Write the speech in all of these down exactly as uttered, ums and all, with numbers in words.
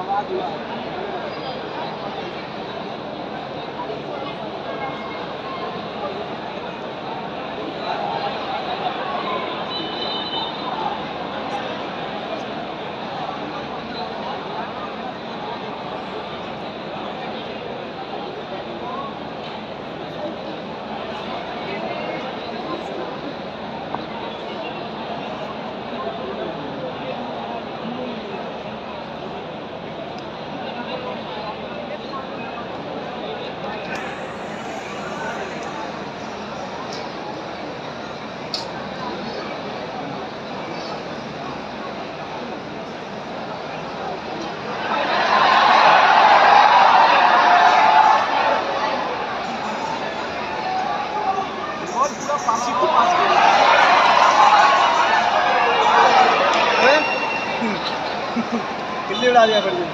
किल्ली उड़ा दिया बड़ी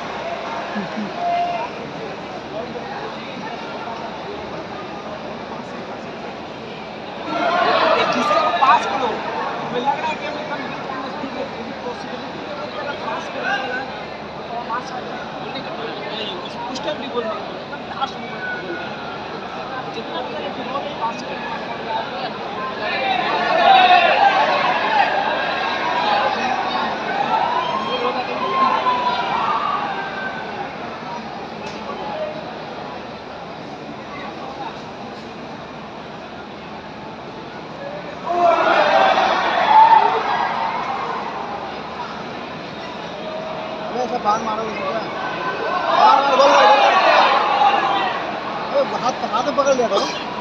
एक दूसरे को पास करो। मुझे लग रहा है कि मैं कम पॉसिबिलिटी है पास करने वाला पास नहीं उस टाइम भी बोलने एकदम लास्ट मोमेंट पे बोलना जितना पास करने बाल मारो हाथ हाथ पकड़ लिया करो।